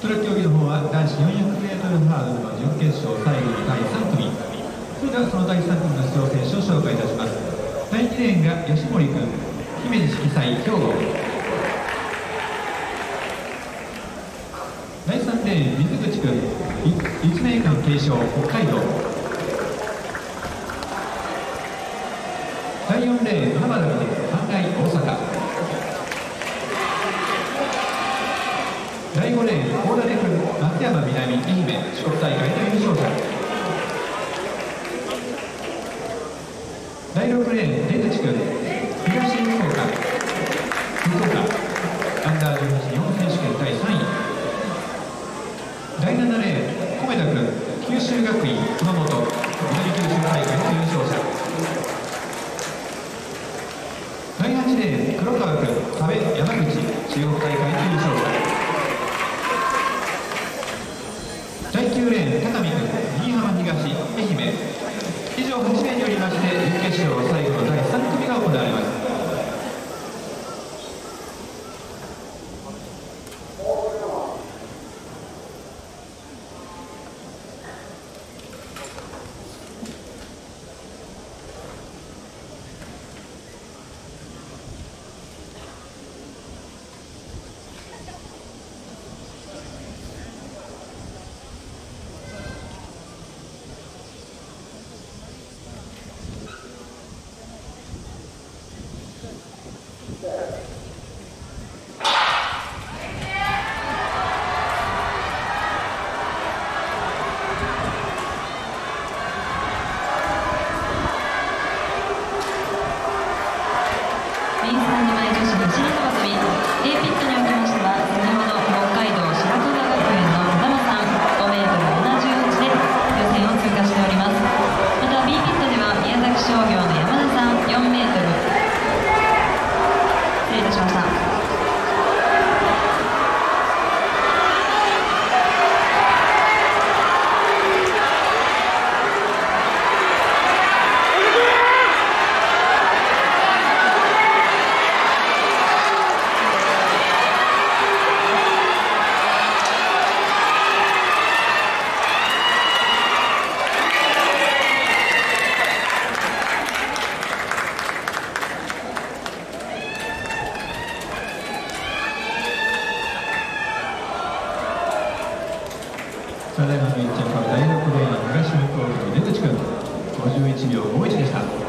トラック競技の方は男子 400m ハードルの準決勝最後の第3組。それではその第3組の出場選手を紹介いたします。第2レーンが吉森君、姫路色彩兵庫。第3レーン水口君、立命館継承北海道。第4レーン浜田君、阪外大阪。第5レーン大館君、松山南愛媛四国大会の優勝者。第6レーン出口君、東福岡アンダー18日本選手権第3位。第7レーン米田君、九州学院熊本南九州大会の優勝者。第8レーン黒川君、阿部山口中国大会の優勝者。第9レーン高見君、新居浜東愛媛。以上8名によりまして準決勝最後の第3組が行われます。 メインスタンド前女子走り幅跳び A ピットにおきましては先ほど北海道白樺学園の風間さん 5m78 で予選を通過しております。また B ピットでは宮崎商業の山田さん 4m 失礼いたしました。 ただいまの1着は第6レーン東福岡の出口君51秒51でした。